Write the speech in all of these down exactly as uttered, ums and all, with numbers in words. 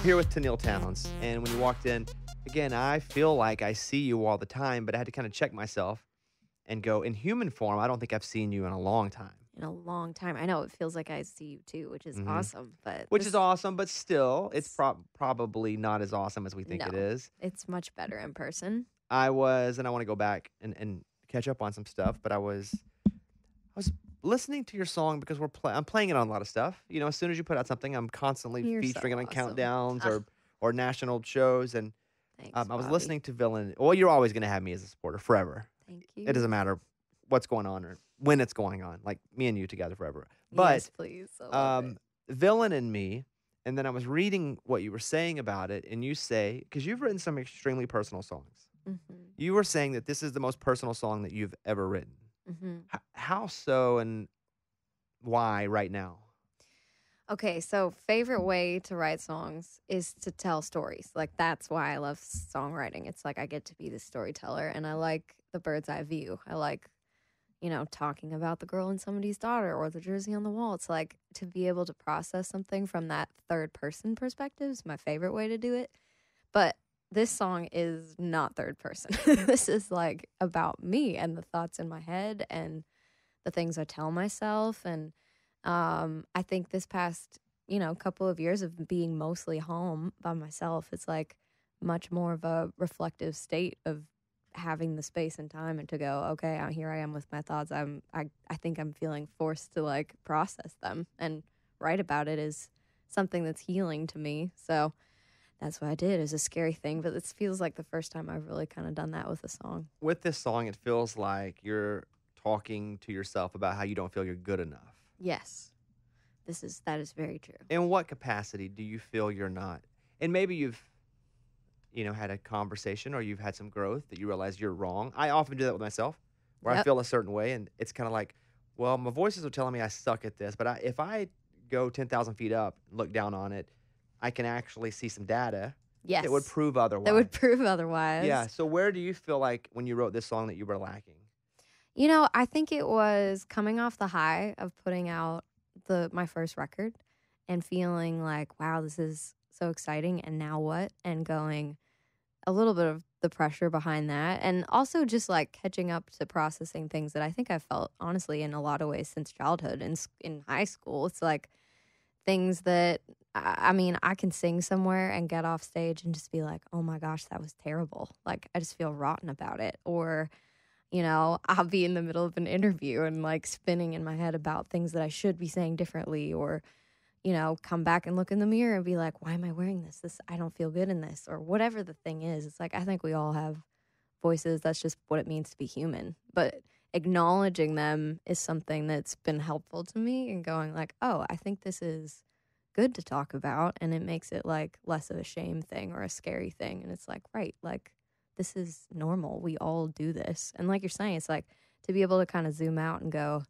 here with Tenille Townes. And when you walked in, again, I feel like I see you all the time, but I had to kind of check myself and go, in human form, I don't think I've seen you in a long time. In a long time. I know it feels like I see you too, which is Mhm. awesome. But Which this- is awesome, but still, it's prob probably not as awesome as we think it No. is. it's much better in person. I was, and I want to go back and, and catch up on some stuff, but I was, I was listening to your song because we're play, I'm playing it on a lot of stuff. You know, as soon as you put out something, I'm constantly You're so featuring it on awesome. countdowns Ah. or or national shows. And Thanks, um, I was Bobby. listening to Villain. Well, you're always going to have me as a supporter forever. Thank you. It doesn't matter what's going on or when it's going on. Like me and you together forever. But yes, please. I love um, it. Villain and me. And then I was reading what you were saying about it, and you say, because you've written some extremely personal songs. Mm-hmm. You were saying that this is the most personal song that you've ever written. Mm-hmm. H- how so, and why right now? Okay, so favorite way to write songs is to tell stories. Like that's why I love songwriting. It's like I get to be the storyteller, and I like the bird's eye view. I like, you know, talking about the girl and somebody's daughter or the jersey on the wall. It's like to be able to process something from that third person perspective is my favorite way to do it. But this song is not third person. This is like about me and the thoughts in my head and the things I tell myself. And um, I think this past, you know, couple of years of being mostly home by myself, it's like much more of a reflective state of having the space and time and to go, okay, out here I am with my thoughts. I'm, I, I think I'm feeling forced to like process them, and write about it is something that's healing to me. So that's what I did. It was a scary thing, but this feels like the first time I've really kind of done that with a song. With this song, it feels like you're talking to yourself about how you don't feel you're good enough. Yes, this is, that is very true. In what capacity do you feel you're not? And maybe you've, you know, had a conversation or you've had some growth that you realize you're wrong. I often do that with myself, where I Yep. feel a certain way, and it's kind of like, well, my voices are telling me I suck at this, but I, if I go ten thousand feet up and look down on it, I can actually see some data Yes. that would prove otherwise. That would prove otherwise. Yeah. So where do you feel like when you wrote this song that you were lacking? You know, I think it was coming off the high of putting out the my first record and feeling like, wow, this is so exciting, and now what? And going a little bit of the pressure behind that, and also just like catching up to processing things that I think I felt honestly in a lot of ways since childhood and in high school. It's like things that I I mean, I can sing somewhere and get off stage and just be like, oh my gosh, that was terrible. Like I just feel rotten about it. Or you know, I'll be in the middle of an interview and like spinning in my head about things that I should be saying differently, or, you know, come back and look in the mirror and be like, why am I wearing this? This, I don't feel good in this, or whatever the thing is. It's like, I think we all have voices. That's just what it means to be human. But acknowledging them is something that's been helpful to me, and going like, oh, I think this is good to talk about. And it makes it like less of a shame thing or a scary thing. And it's like, right, like, this is normal. We all do this. And like you're saying, it's like to be able to kind of zoom out and go,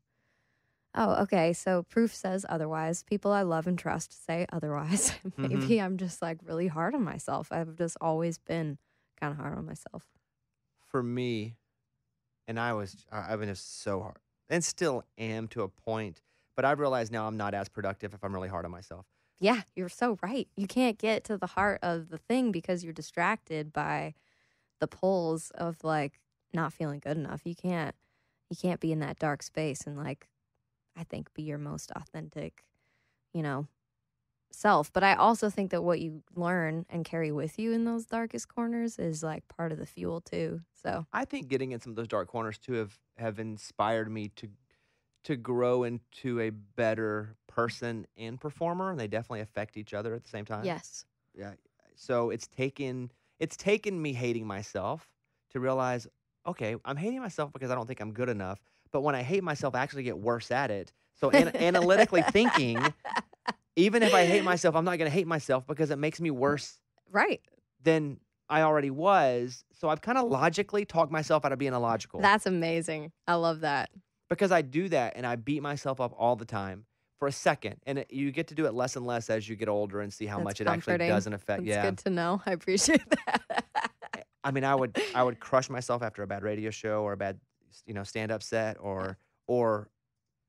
oh, okay, so proof says otherwise. People I love and trust say otherwise. Maybe Mhm. I'm just like really hard on myself. I've just always been kind of hard on myself. For me, and I was, I- I've been just so hard, and still am to a point, but I've realized now I'm not as productive if I'm really hard on myself. Yeah, you're so right. You can't get to the heart of the thing because you're distracted by the pulls of like not feeling good enough. You can't you can't be in that dark space and like I think be your most authentic, you know, self. But I also think that what you learn and carry with you in those darkest corners is like part of the fuel too. So I think getting in some of those dark corners too have, have inspired me to to grow into a better person and performer, and they definitely affect each other at the same time. yes. Yeah. So it's taken it's taken me hating myself to realize, okay, I'm hating myself because I don't think I'm good enough. But when I hate myself, I actually get worse at it. So an- analytically thinking, even if I hate myself, I'm not going to hate myself because it makes me worse Right. than I already was. So I've kind of logically talked myself out of being illogical. That's amazing. I love that. Because I do that and I beat myself up all the time for a second. And it, you get to do it less and less as you get older and see how That's much it comforting. actually doesn't affect. It's yeah. good to know. I appreciate that. I mean, I would I would crush myself after a bad radio show or a bad, you know, stand-up set, or or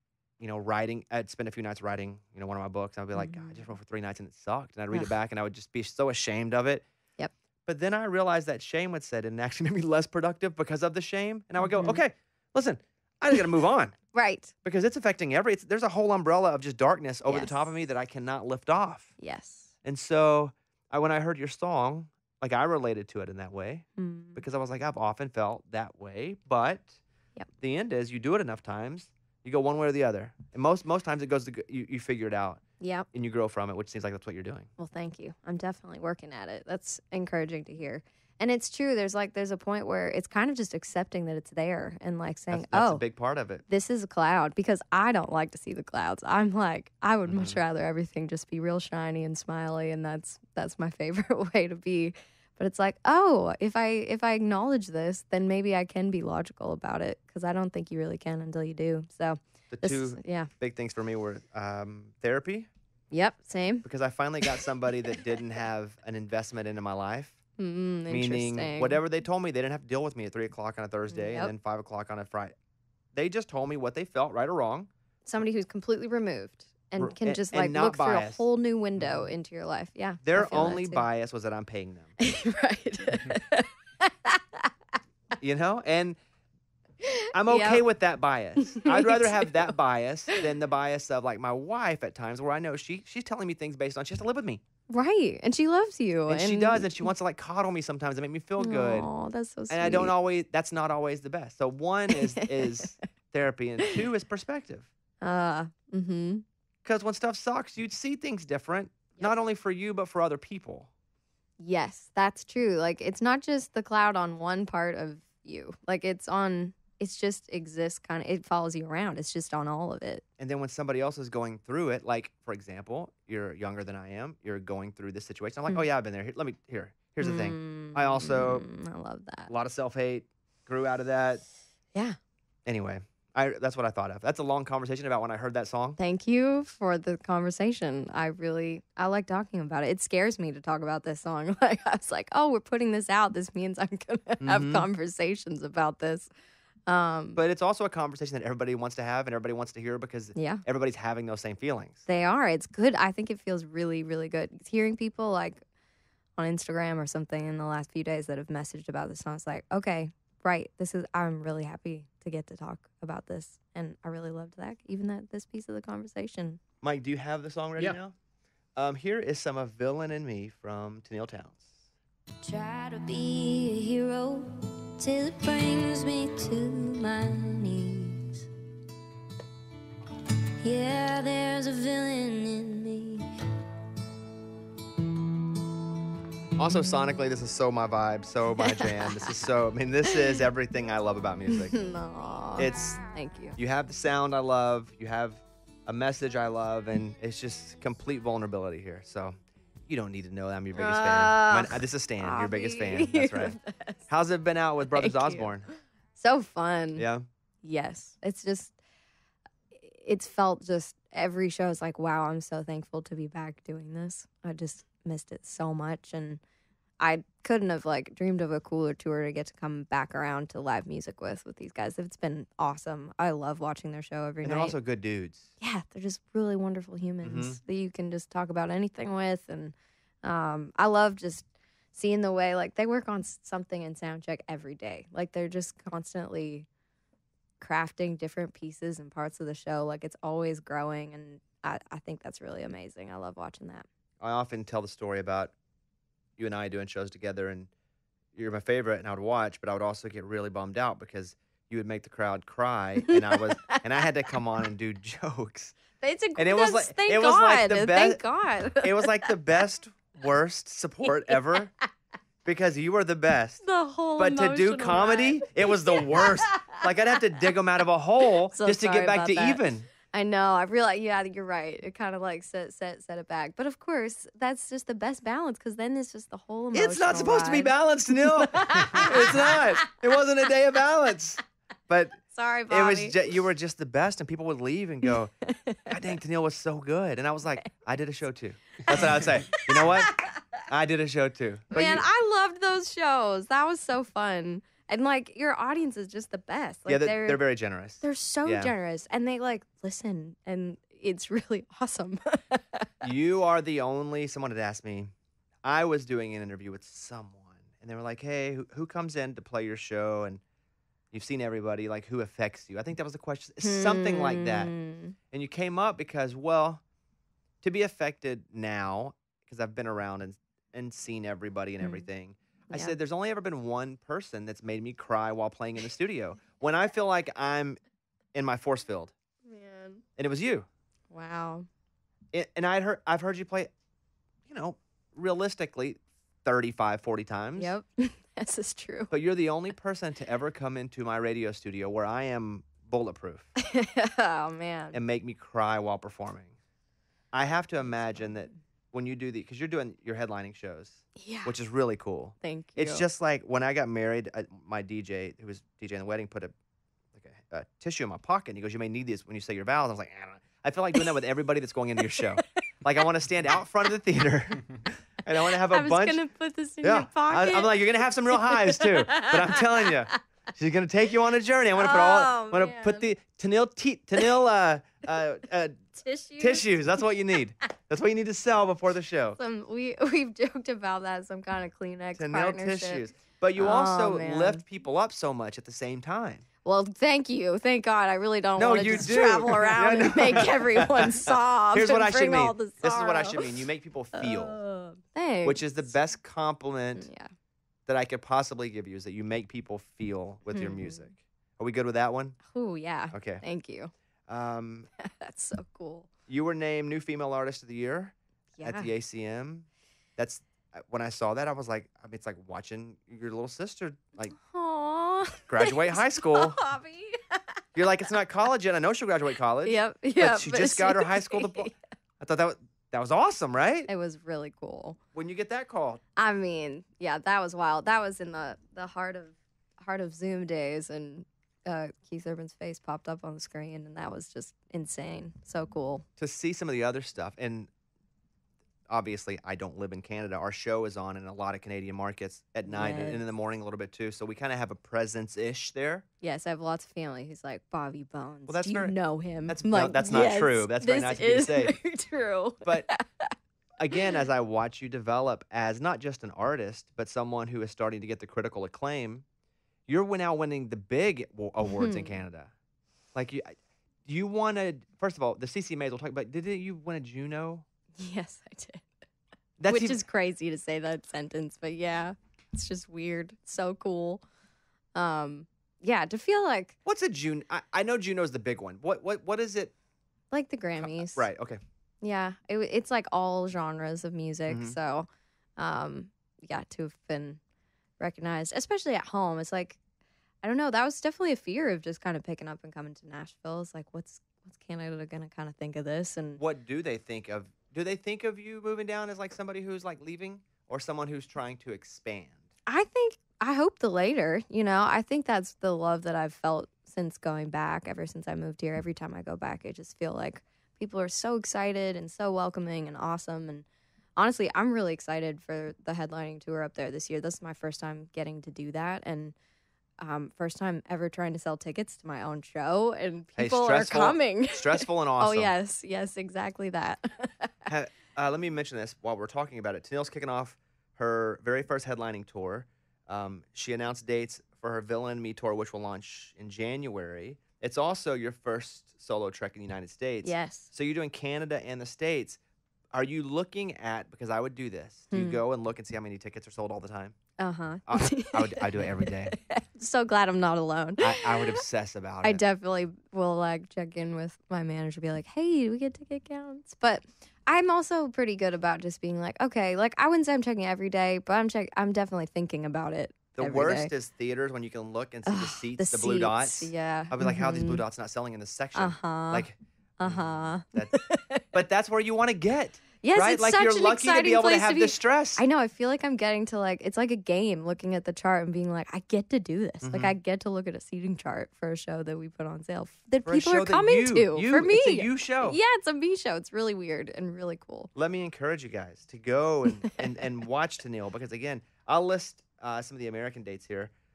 you know, writing. I'd spend a few nights writing, you know, one of my books. I'd be like, God, I just wrote for three nights and it sucked. And I'd read Ugh. it back and I would just be so ashamed of it. Yep. But then I realized that shame would set in and actually made me less productive because of the shame. And I would go, Mhm. okay, listen, I just got to move on Right. because it's affecting every, it's, there's a whole umbrella of just darkness over the top of Yes. me that I cannot lift off. Yes. And so I, when I heard your song, like I related to it in that way Mm. because I was like, I've often felt that way. But Yep. the end is you do it enough times, you go one way or the other. And most most times it goes to, g- you, you figure it out Yep. and you grow from it, which seems like that's what you're doing. Well, thank you. I'm definitely working at it. That's encouraging to hear. And it's true. There's like there's a point where it's kind of just accepting that it's there and like saying, That's, that's "Oh, a big part of it. this is a cloud," because I don't like to see the clouds. I'm like, I would much Mhm. rather everything just be real shiny and smiley, and that's that's my favorite way to be. But it's like, oh, if I if I acknowledge this, then maybe I can be logical about it because I don't think you really can until you do. So The this, two yeah, big things for me were um, therapy, yep, same. because I finally got somebody that didn't have an investment into my life. Mm, Meaning, interesting. whatever they told me, they didn't have to deal with me at three o'clock on a Thursday Yep. and then five o'clock on a Friday. They just told me what they felt, right or wrong. Somebody who's completely removed and R- can and- just and like not look through a biased. whole new window into your life. Yeah, I Their feel that only too. bias was that I'm paying them, right. you know? And I'm okay Yep. with that bias. Me I'd rather have too. that bias than the bias of like my wife at times where I know she she's telling me things based on she has to live with me. Right, and she loves you, And, she does, and she wants to like coddle me sometimes and make me feel good. Oh, that's so sweet. And I don't always, that's not always the best. So one is is therapy and two is perspective. Uh, mm-hmm. Because when stuff sucks, you'd see things different, not only for you, but for other people. Yes, that's true. Like it's not just the cloud on one part of you. Like it's on. It's just exists kind of. It follows you around. It's just on all of it. And then when somebody else is going through it, like, for example, you're younger than I am, you're going through this situation. I'm like, Mm. oh, yeah, I've been there. Here, let me, here, here's the thing. I also- Mm, I love that. A lot of self-hate, grew out of that. Yeah. Anyway, I that's what I thought of. That's a long conversation about when I heard that song. Thank you for the conversation. I really, I like talking about it. It scares me to talk about this song. Like I was like, oh, we're putting this out. This means I'm gonna have Mhm. conversations about this. Um, But it's also a conversation that everybody wants to have and everybody wants to hear because yeah, everybody's having those same feelings. they are. It's good. I think it feels really, really good. Hearing people like on Instagram or something in the last few days that have messaged about this song. It's like, okay, right. This is. I'm really happy to get to talk about this, and I really loved that. Even that this piece of the conversation. Mike, do you have the song ready Yeah. now? Um, here is some of Villain and Me from Tenille Townes. Try to be a hero till it brings me to my knees. Yeah, there's a villain in me. Also, sonically, this is so my vibe, so my jam. This is so, I mean, this is everything I love about music. No, It's, thank you. you have the sound I love, you have a message I love, and it's just complete vulnerability here. So you don't need to know that I'm your biggest fan. Ugh, My- this is Stan, your biggest fan. Bobby, That's you're right. the best. How's it been out with Brothers Thank you. Osborne? So fun. Yeah. Yes. It's just, it's felt just every show is like, wow, I'm so thankful to be back doing this. I just missed it so much. And I couldn't have like dreamed of a cooler tour to get to come back around to live music with, with these guys. It's been awesome. I love watching their show every And night. they're also good dudes. Yeah, they're just really wonderful humans Mhm. that you can just talk about anything with. And um, I love just seeing the way, like, they work on s- something in soundcheck every day. Like, they're just constantly crafting different pieces and parts of the show. Like, it's always growing. And I, I think that's really amazing. I love watching that. I often tell the story about you and I doing shows together, and you're my favorite, and I would watch, but I would also get really bummed out because you would make the crowd cry, and I was, and I had to come on and do jokes. It's a, And it was that's- like- thank it was God. like the Thank best- God. It was like the best, worst support ever because you were the best. the whole But to do emotional comedy, ride. it was the worst. Like I'd have to dig them out of a hole So just to sorry get back about to that. even. I know. I realize. Yeah, you're right. It kind of like set set set it back. But of course, that's just the best balance because then it's just the whole emotional. It's not supposed to be ride. balanced, Neil. It's not. It wasn't a day of balance. But Sorry, it Bobby. was ju- you were just the best, and people would leave and go, "God dang, Tenille was so good." And I was like, "I did a show too." That's what I would say. You know what? I did a show too. But Man, you- I loved those shows. That was so fun. And like your audience is just the best. Like yeah, they're, they're they're very generous. they're so Yeah. generous, and they like listen, and it's really awesome. You are the only, someone had asked me, I was doing an interview with someone, and they were like, hey, who, who comes in to play your show? And you've seen everybody, like, who affects you? I think that was the question, something like that. Hmm. And you came up because, well, to be affected now, because I've been around and, and seen everybody and Mm. everything, I Yeah. said, there's only ever been one person that's made me cry while playing in the studio when I feel like I'm in my force field. Man. And it was you. Wow. It, and I'd heard, I've heard you play, you know, realistically, thirty-five, forty times. Yep. This is true. But you're the only person to ever come into my radio studio where I am bulletproof Oh man. and make me cry while performing. I have to imagine that when you do the, because you're doing your headlining shows, Yeah. which is really cool. Thank you. It's just like when I got married, I, my D J, who was DJing the wedding, put a like a, a tissue in my pocket. And he goes, you may need this when you say your vows. I was like, I don't know. I feel like doing that with everybody that's going into your show. Like I want to stand out front of the theater, and I want to have a I was bunch. gonna put this in yeah, your pocket. I, I'm like, you're gonna have some real highs too. But I'm telling you, she's gonna take you on a journey. I want to put all. I Oh, want to put the Tenille T- Tenille uh, uh, uh, Tissues. tissues. That's what you need. That's what you need to sell before the show. Some we we've joked about that. Some kind of Kleenex Tenille partnership. tissues. But you Oh, also man. lift people up so much at the same time. Well, thank you. Thank God. I really don't No, want to you just do. travel Yeah, around no. and make everyone sob. Here's what and I should bring mean. all the This is what I sorrow. should mean. You make people feel, Uh, thanks. which is the best compliment Yeah. that I could possibly give you, is that you make people feel with your Mhm. music. Are we good with that one? Oh yeah. Okay. Thank you. Um, That's so cool. you were named New Female Artist of the Year Yeah. at the A C M. That's uh, when I saw that, I was like, I mean, it's like watching your little sister like Aww. graduate high school. Bobby. You're like, it's not college yet. I know she'll graduate college. Yep. But Yep. she just got her high school diploma. I thought that was, that was awesome, right? It was really cool. When you get that call. I mean, yeah, that was wild. That was in the the heart of heart of Zoom days, and uh, Keith Urban's face popped up on the screen, and that was just insane. So cool. To see some of the other stuff, and obviously I don't live in Canada. Our show is on in a lot of Canadian markets at night and Yes. in the morning a little bit too. So we kind of have a presence-ish there. Yes, I have lots of family who's like Bobby Bones. Well, that's Do you very- know him? that's- I'm no, like, that's not "Yes, true. That's very this nice of you to is say." very true. But again, as I watch you develop as not just an artist, but someone who is starting to get the critical acclaim, you're now winning the big wa- awards in Canada. Like you, you won a. First of all, the C C M As we'll talk about. Did you win a Juno? Yes, I did. That's Which even- is crazy to say that sentence, but yeah, it's just weird. So cool. Um, yeah, to feel like What's a Juno? I, I know Juno's the big one. What what what is it? like the Grammys. Right. Okay. Yeah, it, w- it's like all genres of music. Mhm. So, um, yeah, to have been recognized, especially at home, it's like, I don't know. That was definitely a fear of just kind of picking up and coming to Nashville. It's like, what's what's Canada gonna kind of think of this? And What do they think of? Do they think of you moving down as like somebody who's like leaving, or someone who's trying to expand? I think I hope the later. You know, I think that's the love that I've felt since going back. Ever since I moved here, every time I go back, I just feel like people are so excited and so welcoming and awesome. And honestly, I'm really excited for the headlining tour up there this year. This is my first time getting to do that, and um, first time ever trying to sell tickets to my own show, and Hey, people are stressful- coming. Stressful and awesome. Oh yes, yes, exactly that. Ha- uh, let me mention this while we're talking about it. Tenille's kicking off her very first headlining tour. Um, she announced dates for her Villain Me tour, which will launch in January. It's also your first solo trek in the United States. Yes. So you're doing Canada and the States. Are you looking at, because I would do this, do you Hmm. go and look and see how many tickets are sold all the time? Uh huh. I, I would I do it every day. So glad I'm not alone. I, I would obsess about I it. definitely will like check in with my manager, be like, "Hey, do we get ticket counts?" But I'm also pretty good about just being like, "Okay, like I wouldn't say I'm checking every day, but I'm check. I'm definitely thinking about it." The every worst day. is theaters when you can look and see the Ugh, seats, the, blue dots. Yeah. I'll be like, how are these blue dots not selling in this section? Uh huh. Like, uh huh. that, but that's where you want to get. Yes, right? it's Like such you're an lucky to exciting be able to place have be. the stress. I know. I feel like I'm getting to like it's like a game, looking at the chart and being like, I get to do this. Like Mhm. I get to look at a seating chart for a show that we put on sale that For a people show are that coming you, to you, for me. It's a you show. Yeah, it's a me show. It's really weird and really cool. Let me encourage you guys to go and, and, and watch Tenille, because again, I'll list uh, some of the American dates here.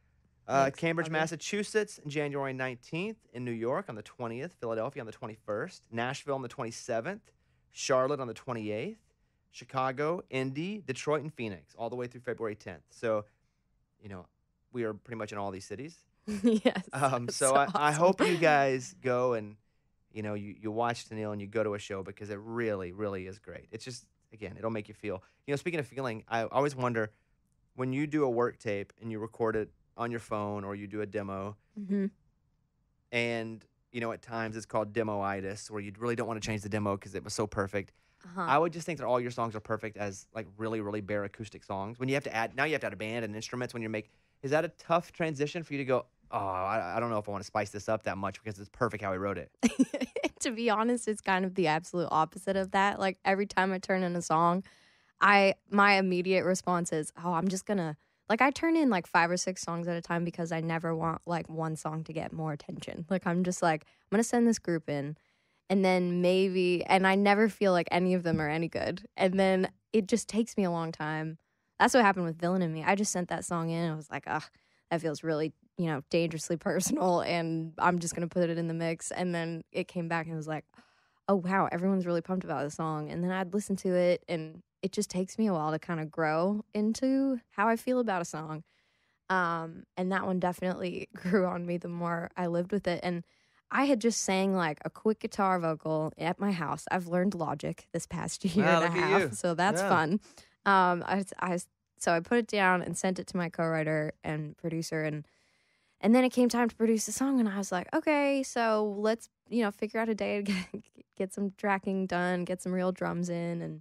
Uh, Thanks. Cambridge, Love you. Massachusetts, January nineteenth. In New York on the twentieth. Philadelphia on the twenty-first. Nashville on the twenty-seventh. Charlotte on the twenty-eighth. Chicago, Indy, Detroit, and Phoenix, all the way through February tenth. So, you know, we are pretty much in all these cities. Yes. Um, that's so I, awesome. I hope you guys go and, you know, you, you watch Tenille and you go to a show because it really, really is great. It's just, again, it'll make you feel. You know, speaking of feeling, I always wonder when you do a work tape and you record it on your phone or you do a demo, Mhm. and, you know, at times it's called demoitis, where you really don't want to change the demo because it was so perfect. Uh-huh. I would just think that all your songs are perfect as like really, really bare acoustic songs. When you have to add, now you have to add a band and instruments when you make, is that a tough transition for you to go, oh, I, I don't know if I want to spice this up that much because it's perfect how I wrote it? To be honest, it's kind of the absolute opposite of that. Like every time I turn in a song, I my immediate response is, "Oh, I'm just gonna like I turn in like five or six songs at a time because I never want like one song to get more attention. Like I'm just like I'm gonna send this group in, and then maybe, and I never feel like any of them are any good, and then it just takes me a long time. That's what happened with Villain in Me. I just sent that song in, and I was like, ugh, that feels really, you know, dangerously personal, and I'm just gonna put it in the mix. And then it came back and it was like, oh wow, everyone's really pumped about the song. And then I'd listen to it, and it just takes me a while to kind of grow into how I feel about a song. Um, and that one definitely grew on me the more I lived with it. And I had just sang like a quick guitar vocal at my house. I've learned Logic this past year Wow, and a look at half, you. so that's Yeah. fun. Um, I, I so I put it down and sent it to my co-writer and producer, and and then it came time to produce the song, and I was like, okay, so let's you know figure out a day to get, get some tracking done, get some real drums in, and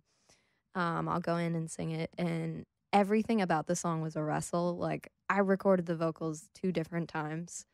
um, I'll go in and sing it. And everything about the song was a wrestle. Like I recorded the vocals two different times,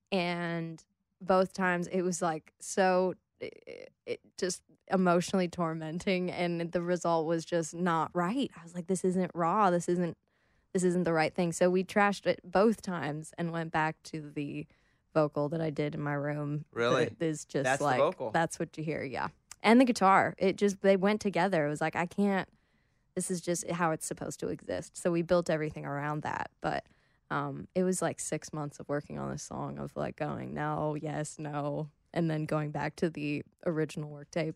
and both times it was like so it, it just emotionally tormenting, and the result was just not right. I was like, this isn't raw. This isn't this isn't the right thing. So we trashed it both times and went back to the vocal that I did in my room. Really? That is just That's the like vocal. that's what you hear, yeah. And the guitar. It just they went together. It was like I can't this is just how it's supposed to exist. So we built everything around that. But um, it was like six months of working on this song of like going, no, yes, no, and then going back to the original work tape.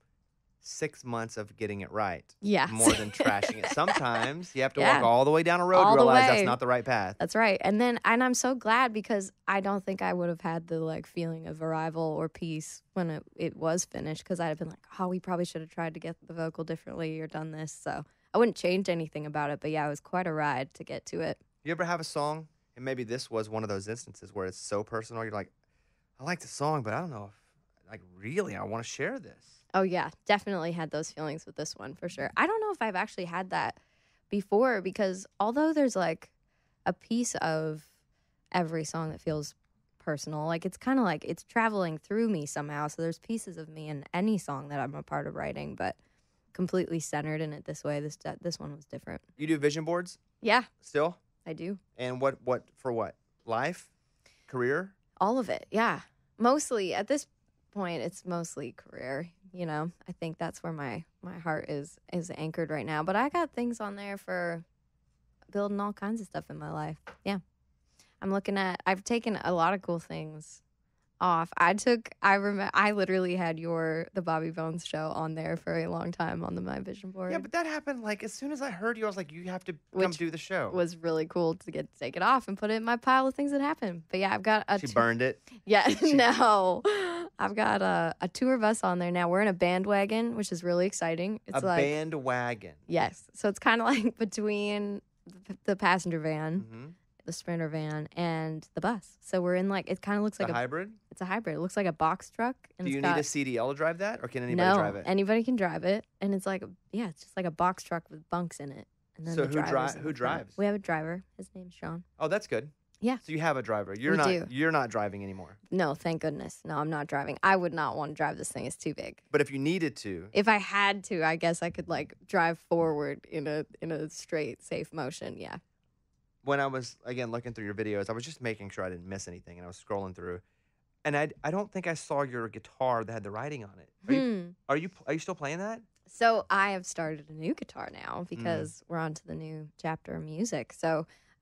Six months of getting it right. Yeah. More than trashing it. Sometimes you have to Yeah. walk all the way down a road All to the realize way. that's not the right path. That's right. And then, and I'm so glad because I don't think I would have had the like feeling of arrival or peace when it, it was finished, because I'd have been like, oh, we probably should have tried to get the vocal differently or done this. So I wouldn't change anything about it. But yeah, it was quite a ride to get to it. You ever have a song, and maybe this was one of those instances where it's so personal, you're like, I like the song, but I don't know if, like, really, I want to share this. Oh, yeah, definitely had those feelings with this one for sure. I don't know if I've actually had that before, because although there's like a piece of every song that feels personal, like it's kind of like it's traveling through me somehow. So there's pieces of me in any song that I'm a part of writing, but completely centered in it this way. This this one was different. You do vision boards Yeah, still? I do. And what, what for what? Life? Career? All of it, yeah. Mostly, at this point, it's mostly career. You know, I think that's where my, my heart is is anchored right now. But I got things on there for building all kinds of stuff in my life. Yeah. I'm looking at, I've taken a lot of cool things off. I took, I remember, I literally had your, the Bobby Bones show on there for a long time on the My Vision board. Yeah, but that happened, like, as soon as I heard you, I was like, you have to come Which do the show. was really cool to get to take it off and put it in my pile of things that happened. But yeah, I've got a She t- burned it. Yeah, no. I've got a, a tour bus on there now. We're in a bandwagon, which is really exciting. It's a like bandwagon. yes, so it's kind of like between the, the passenger van, Mm-hmm. the Sprinter van, and the bus. So we're in like it kind of looks like a a hybrid? it's a hybrid. It looks like a box truck, and Do it's you got need a C D L to drive that, or can anybody no drive it? anybody can drive it, and it's like a, yeah, it's just like a box truck with bunks in it. And then So the who driver's dri- in who the front. drives? We have a driver. His name's Sean. Oh, that's good. Yeah. So you have a driver. You're We not do. you're not driving anymore. No, thank goodness. No, I'm not driving. I would not want to drive this thing. It's too big. But if you needed to, If I had to, I guess I could like drive forward in a in a straight, safe motion. Yeah. when I was again looking through your videos, I was just making sure I didn't miss anything, and I was scrolling through, and I I don't think I saw your guitar that had the writing on it. Are you Hmm. are you are you still playing that? So I have started a new guitar now because we're on to the new chapter of music. So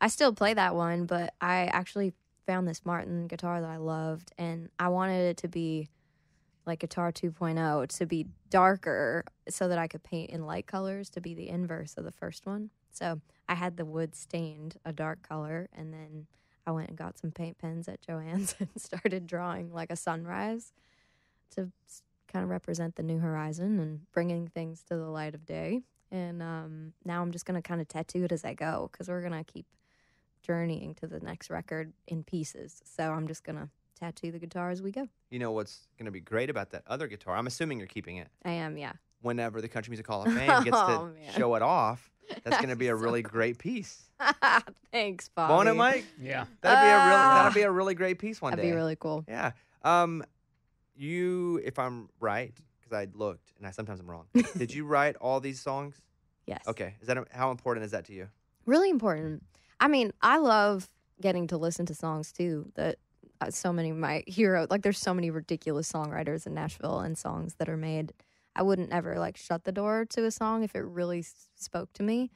I still play that one, but I actually found this Martin guitar that I loved, and I wanted it to be like Guitar 2.0 to be darker so that I could paint in light colors to be the inverse of the first one. So I had the wood stained a dark color, and then I went and got some paint pens at Joann's and started drawing like a sunrise to kind of represent the new horizon and bringing things to the light of day. And um, now I'm just going to kind of tattoo it as I go because we're going to keep journeying to the next record in pieces. So I'm just going to tattoo the guitar as we go. You know what's going to be great about that other guitar? I'm assuming you're keeping it. I am, yeah. Whenever the Country Music Hall of Fame gets Oh, to man. show it off, that's going to be a So really cool. great piece. Thanks, Bobby. Won't it, Mike? Yeah. That'd be a real. Ah. That'd be a really great piece one That'd day. be really cool. Yeah. Um, you, if I'm right, because I looked and I sometimes I'm wrong. Did you write all these songs? Yes. Okay. Is that a, how important is that to you? Really important. I mean, I love getting to listen to songs too that uh, so many of my heroes, like there's so many ridiculous songwriters in Nashville and songs that are made. I wouldn't ever like shut the door to a song if it really s- spoke to me.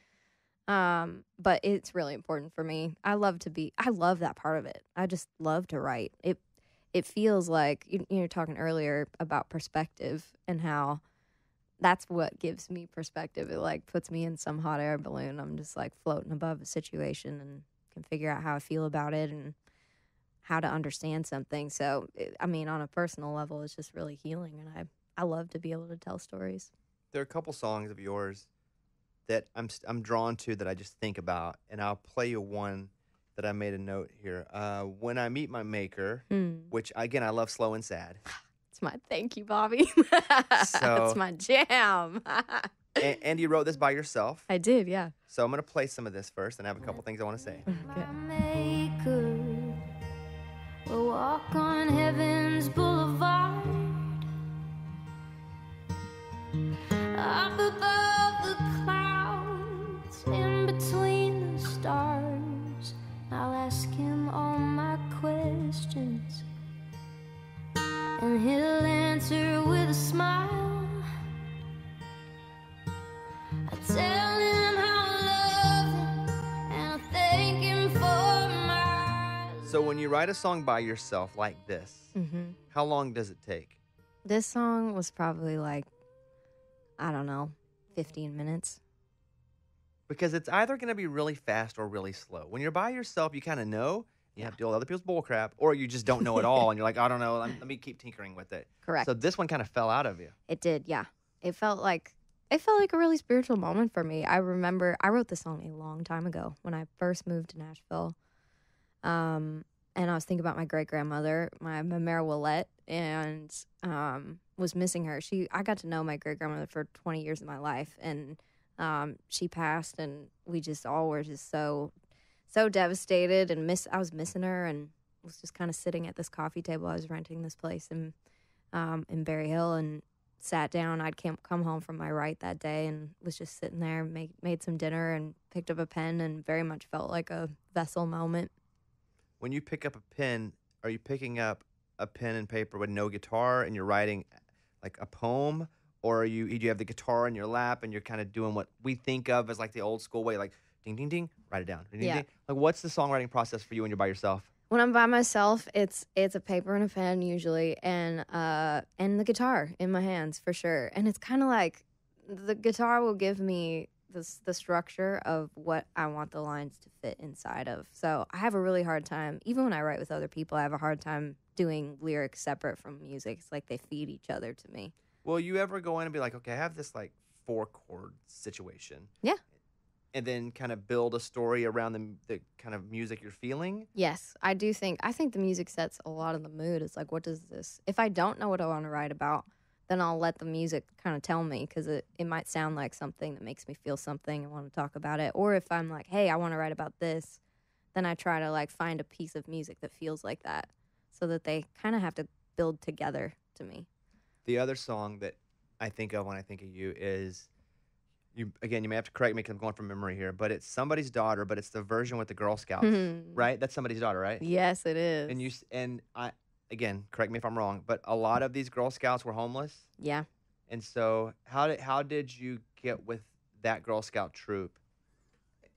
Um, but it's really important for me. I love to be, I love that part of it. I just love to write. It, it feels like, you, you were talking earlier about perspective and how that's what gives me perspective. It like puts me in some hot air balloon. I'm just like floating above a situation and can figure out how I feel about it and how to understand something. So, it, I mean, on a personal level, it's just really healing. And I, I love to be able to tell stories. There are a couple songs of yours that I'm st- I'm drawn to that I just think about, and I'll play you one that I made a note here. Uh, When I Meet My Maker, Hmm. which again I love, slow and sad. It's my thank you, Bobby. So- It's my jam. and, and you wrote this by yourself. I did, yeah. So I'm gonna play some of this first, and I have a couple things I want to say. Okay. Maker will walk on heaven's boulevard, up above the clouds, in between the stars. I'll ask him all my questions, and he'll answer with a smile. I tell him how I love him, and I thank him for my So when you write a song by yourself like this, Mm-hmm. how long does it take? This song was probably like, I don't know, fifteen minutes. Because it's either going to be really fast or really slow. When you're by yourself, you kind of know. You have to deal with other people's bull crap, or you just don't know at all, and you're like, I don't know, let, let me keep tinkering with it. Correct. So this one kind of fell out of you. It did, yeah. It felt like it felt like a really spiritual moment for me. I remember I wrote this song a long time ago when I first moved to Nashville. Um, and I was thinking about my great grandmother, my, my Mary Willette, and um, was missing her. She I got to know my great grandmother for twenty years of my life, and um, she passed, and we just all were just so so devastated and miss. I was missing her, and was just kind of sitting at this coffee table. I was renting this place in um, in Berry Hill, and sat down. I'd come come home from my right that day, and was just sitting there, made made some dinner, and picked up a pen, and very much felt like a vessel moment. When you pick up a pen, are you picking up a pen and paper with no guitar and you're writing like a poem? Or are you, do you have the guitar in your lap and you're kind of doing what we think of as like the old school way, like ding, ding, ding, write it down. Ding, ding, Yeah. ding. Like what's the songwriting process for you when you're by yourself? When I'm by myself, it's it's a paper and a pen usually, and uh and the guitar in my hands for sure. And it's kind of like the guitar will give me this the structure of what I want the lines to fit inside of. So I have a really hard time, even when I write with other people, I have a hard time doing lyrics separate from music. It's like they feed each other to me. Will you ever go in and be like, okay, I have this like four chord situation? Yeah. And then kind of build a story around the, the kind of music you're feeling? Yes, I do think I think the music sets a lot of the mood. It's like, what does this? If I don't know what I want to write about, then I'll let the music kind of tell me, because it, it might sound like something that makes me feel something and want to talk about it. Or if I'm like, hey, I want to write about this, then I try to like find a piece of music that feels like that, so that they kind of have to build together to me. The other song that I think of when I think of you is, you again, you may have to correct me because I'm going from memory here, but it's Somebody's Daughter, but it's the version with the Girl Scouts, right? That's Somebody's Daughter, right? Yes, it is. And you s- and I again, correct me if I'm wrong, but a lot of these Girl Scouts were homeless, Yeah. and so how did how did you get with that Girl Scout troop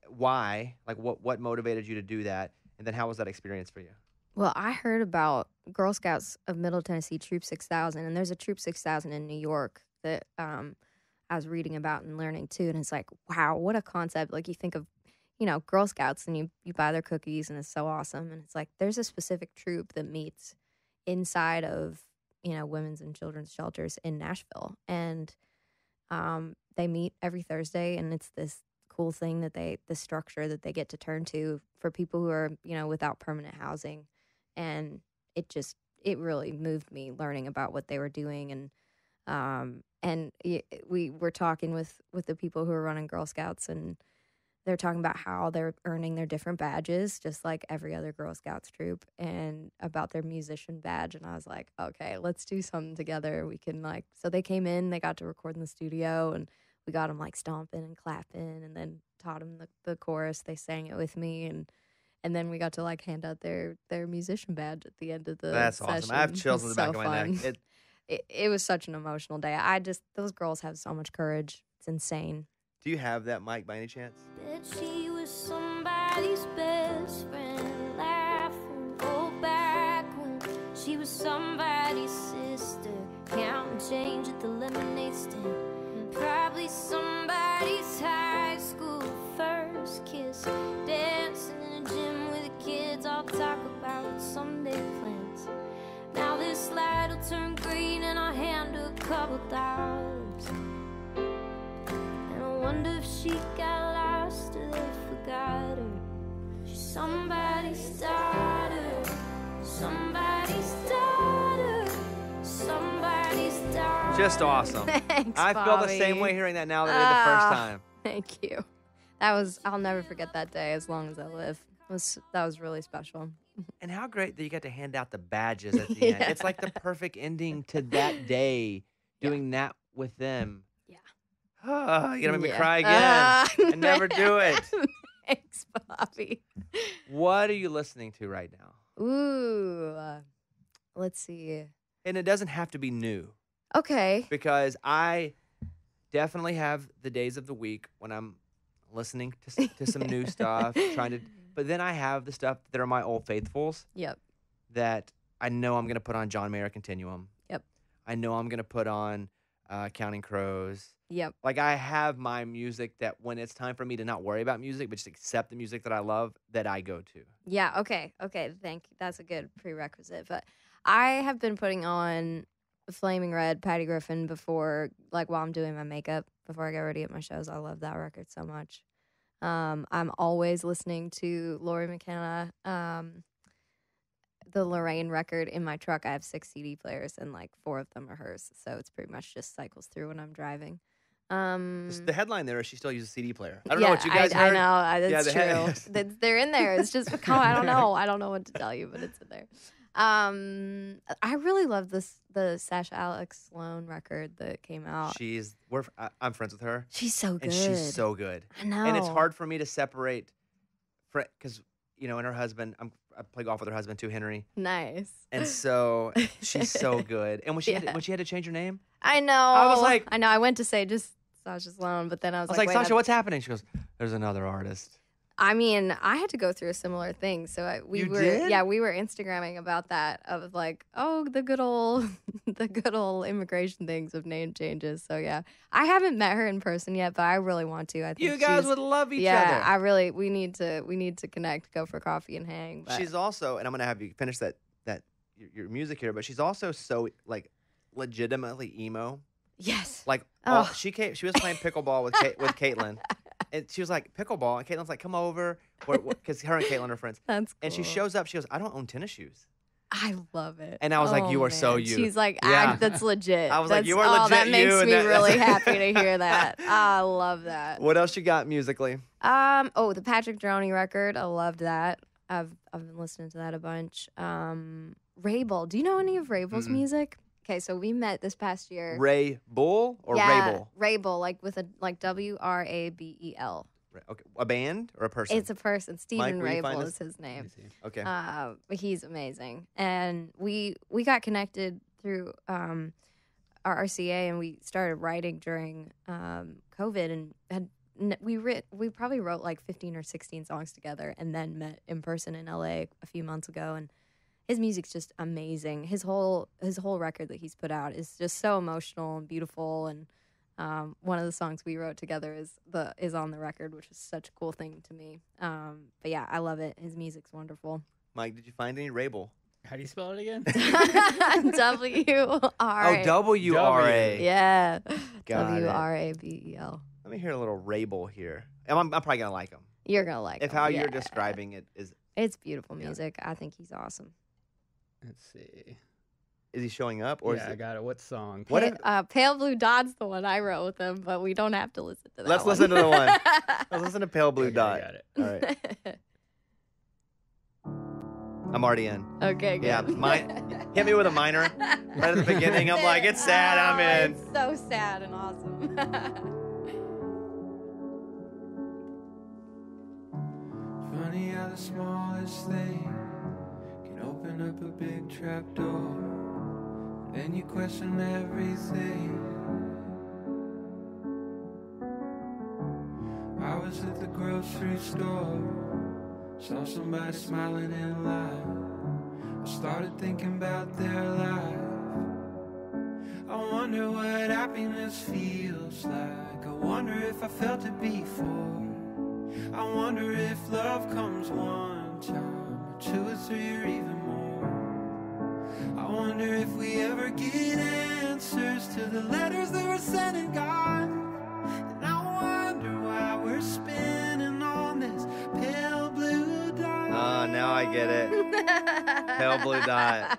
why? Like, what what motivated you to do that? And then how was that experience for you? Well, I heard about Girl Scouts of Middle Tennessee Troop six thousand, and there's a Troop six thousand in New York that um, I was reading about and learning too. And it's like, wow, what a concept. Like, you think of, you know, Girl Scouts and you, you buy their cookies and it's so awesome. And it's like, there's a specific troop that meets inside of, you know, women's and children's shelters in Nashville. And um, they meet every Thursday, and it's this cool thing that they, the structure that they get to turn to for people who are, you know, without permanent housing. And it just, it really moved me learning about what they were doing. And, um, and we were talking with, with the people who are running Girl Scouts, and they're talking about how they're earning their different badges, just like every other Girl Scouts troop, and about their musician badge. And I was like, okay, let's do something together. We can like, so they came in, they got to record in the studio, and we got them like stomping and clapping, and then taught them the, the chorus. They sang it with me, and and then we got to like hand out their their musician badge at the end of the That's session. awesome. I have chills in the so back of my fun. neck. It, it it was such an emotional day. I just, those girls have so much courage. It's insane. do you have that mic by any chance? Bet she was somebody's best friend. Laugh and go back when she was somebody's sister. Counting change at the lemonade stand. Probably somebody's high school first kiss. Dancing in a gym with the kids, all talk about Sunday plans. Now this light will turn green and I'll hand her a couple dollars. And I wonder if she got lost or they forgot her. She's somebody's daughter, somebody's daughter, somebody's daughter. Just awesome. Thanks, I feel the Bobby. same way hearing that now that I did the first Ah. time. Thank you. That was, I'll never forget that day as long as I live. It was, that was really special. And how great that you got to hand out the badges at the end. Yeah. It's like the perfect ending to that day, doing that with them. Yeah. Oh, you're going to make me Yeah. cry again. Ah. and never do it. Thanks, Bobby. What are you listening to right now? Ooh. uh, Let's see. And it doesn't have to be new, Okay. because I definitely have the days of the week when I'm listening to, s- to some new stuff, trying to, but then I have the stuff that are my old faithfuls Yep. that I know I'm going to put on John Mayer Continuum. Yep. I know I'm going to put on uh, Counting Crows. Yep. Like, I have my music that when it's time for me to not worry about music, but just accept the music that I love, that I go to. Yeah. Okay. Okay. Thank you. That's a good prerequisite. But I have been putting on Flaming Red, Patty Griffin before, like while I'm doing my makeup, before I get ready at my shows. I love that record so much. Um, I'm always listening to Lori McKenna, um, the Lorraine record in my truck. I have six C D players, and like four of them are hers. So it's pretty much just cycles through when I'm driving. Um, Just the headline there is she still uses a C D player. I don't yeah, know what you guys I, heard. I know. I, Yeah, that's the head- true. That's- They're in there. It's just, I don't know. I don't know what to tell you, but it's in there. Um, I really love this the Sasha Alex Sloan record that came out. She's, we're, I, I'm friends with her, she's so good. and she's so good. I know. And it's hard for me to separate, because, you know, and her husband, I'm, I play golf with her husband too, Henry. Nice. And so she's so good. And when she, had, Yeah. to, when she had to change her name, I know. I was like- I know. I went to say just Sasha Sloan, but then I was, I was like, like, wait, Sasha, I- what's happening? She goes, there's another artist. I mean, I had to go through a similar thing. So I, we You were, did? yeah, we were Instagramming about that of like, oh, the good old, the good old immigration things of name changes. So yeah, I haven't met her in person yet, but I really want to. I think You guys she's- would love each yeah, other. I really, we need to, we need to connect, go for coffee and hang. But She's also, and I'm gonna have you finish that that your, your music here, but she's also so like legitimately emo. yes, Like all, Oh. she came, she was playing pickleball with Kate, with Caitlin, and she was like pickleball, and Caitlin's like, come over, because her and Caitlin are friends, that's cool. and she shows up. She goes, I don't own tennis shoes. I love it. And I was like, Oh, you are so man. you. She's like, Yeah. I, that's legit. I was like, That's- you are oh, that legit makes you, and me that- really that's- happy to hear that. I love that. What else you got musically? Um. Oh, the Patrick Droney record. I loved that. I've I've been listening to that a bunch. Um. Rabel. Do you know any of Rabel's Mm-mm. music? Okay, so we met this past year. Ray Bull or yeah, Rabel? Rabel, like with a like W R A B E L. Okay, a band or a person? It's a person. Stephen will you find Rabel us? is his Let me name. see. Okay. Uh, but he's amazing, and we we got connected through um, our R C A, and we started writing during um, COVID, and had n- we writ we probably wrote like fifteen or sixteen songs together, and then met in person in L A a few months ago. And his music's just amazing. His whole his whole record that he's put out is just so emotional and beautiful. And um, one of the songs we wrote together is the is on the record, which is such a cool thing to me. Um, but yeah, I love it. His music's wonderful. Mike, did you find any Rabel? How do you spell it again? W R. Oh, W R A. Yeah. Got W it. R A B E L. Let me hear a little Rabel here. I'm, I'm probably going to like him. You're gonna like. If him. how yeah. you're describing it is... It's beautiful Yeah. music. I think he's awesome. Let's see. Is he showing up? Or yeah, is I it, got it. What song? What Pa- if- uh, Pale Blue Dot's the one I wrote with him, but we don't have to listen to that. Let's one. listen to the one. Let's listen to Pale Blue Okay, Dot. I got it. All right. I'm already in. Okay, good. Yeah, mine. Hit me with a minor right at the beginning. I'm like, it's sad. I'm Oh, in. It's so sad and awesome. Funny how the smallest thing can open up a big trap door. Then you question everything. I was at the grocery store, saw somebody smiling in line. I started thinking about their life. I wonder what happiness feels like. I wonder if I felt it before. I wonder if love comes one time, or two or three or even more. I wonder if we ever get answers to the letters that were sent and gone. And I wonder why we're spinning on this pale blue dot. Oh, now I get it. Pale Blue Dot.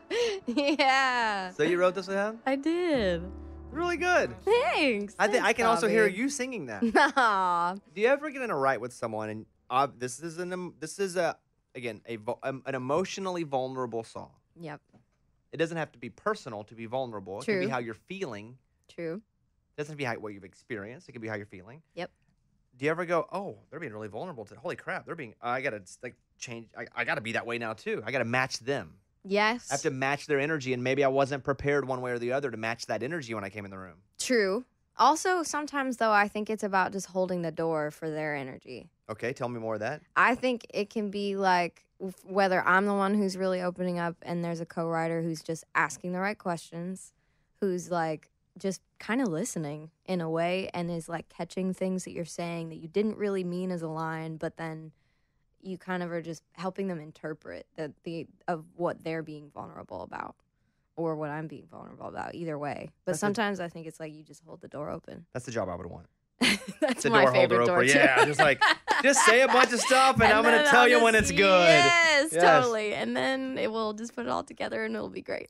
Yeah. So you wrote this with him? I did. Really good. Thanks. I think I Thanks, can also hear Bobby. you singing that. Aw. Do you ever get in a right with someone and uh, this is an em- this is a again a vo- um, an emotionally vulnerable song. Yep. It doesn't have to be personal to be vulnerable. It can True. be how you're feeling. True. It doesn't have to be how, what you've experienced. It can be how you're feeling. Yep. Do you ever go, oh, they're being really vulnerable today. Holy crap, they're being. I gotta like change. I, I gotta be that way now too. I gotta match them. Yes. I have to match their energy, and maybe I wasn't prepared one way or the other to match that energy when I came in the room. True. Also, sometimes though, I think it's about just holding the door for their energy. Okay, tell me more of that. I think it can be like w- whether I'm the one who's really opening up and there's a co-writer who's just asking the right questions, who's like just kind of listening in a way and is like catching things that you're saying that you didn't really mean as a line, but then you kind of are just helping them interpret the, the of what they're being vulnerable about or what I'm being vulnerable about, either way. But That's a- sometimes I think it's like you just hold the door open. That's the job I would want. That's The my door holder favorite door opener. too. Yeah, just like, just say a bunch of stuff and, I'm going to then tell I'll you when just- it's good. Yes, Yes. totally. And then it will just put it all together and it'll be great.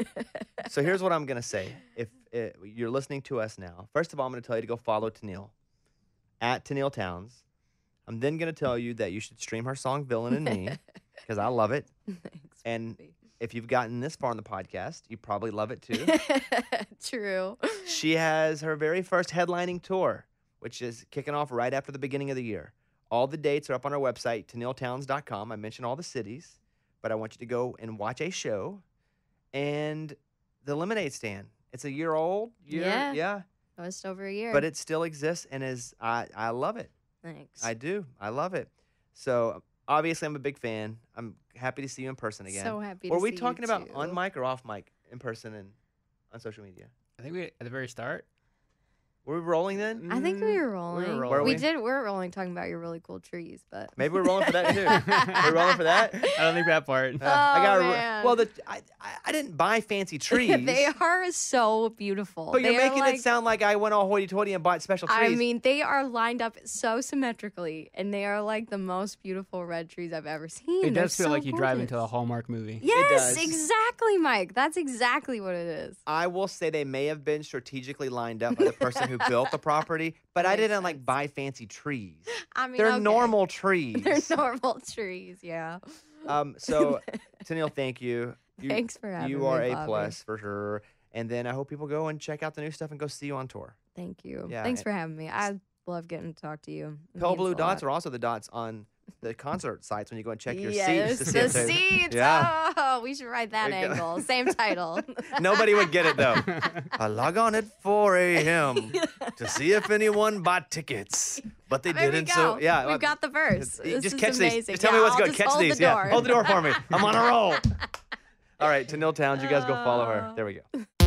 So here's what I'm going to say. If uh, you're listening to us now, first of all, I'm going to tell you to go follow Tenille at Tenille Townes. I'm then going to tell you that you should stream her song Villain and Me because I love it. Thanks. And baby. if you've gotten this far in the podcast, you probably love it too. True. She has her very first headlining tour, which is kicking off right after the beginning of the year. All the dates are up on our website, tenille townes dot com. I mentioned all the cities, but I want you to go and watch a show. And the Lemonade Stand, it's a year old. Year, Yeah. Yeah. That was just over a year. But it still exists and is, I, I love it. Thanks. I do. I love it. So obviously I'm a big fan. I'm happy to see you in person again. So happy to Were we see you talking about too. on mic or off mic in person and on social media? I think we at the very start. Were we rolling then? I think we Mm, were rolling. rolling. Were we we? did. We're rolling, talking about your really cool trees, but Maybe we're rolling for that too. We're rolling for that. I don't think that part. Uh, I Oh, got man. well. The I, I I didn't buy fancy trees. they are so beautiful. but you're They are making like, it sound like I went all hoity-toity and bought special trees. I mean, they are lined up so symmetrically, and they are like the most beautiful red trees I've ever seen. It They're does feel so like you drive into a gorgeous. Hallmark movie. Yes, does. exactly, Mike. That's exactly what it is. I will say they may have been strategically lined up by the person who built the property, but I Makes didn't like sense. buy fancy trees. I mean, They're okay. normal trees. They're normal trees. Yeah. Um. So, Tenille, thank you. You Thanks for having you me. are a Bobby. plus for sure. And then I hope people go and check out the new stuff and go see you on tour. Thank you. Yeah, Thanks and- for having me. I love getting to talk to you. It Pale means blue a dots lot. are also the dots on the concert sites when you go and check your Yes, seats. To see the if they- seats. Yeah. Oh, we should write that There you go. angle. Same title. Nobody would get it though. I log on at four a.m. to see if anyone bought tickets, but they There we didn't. go. So yeah, We've got the verse. uh, This just is catch amazing. these. Just tell Yeah, me what's I'll good. just Catch hold these. The Yeah, door. hold the door for me. I'm on a roll. All right, Tenille Townes, you guys go follow her. There we go.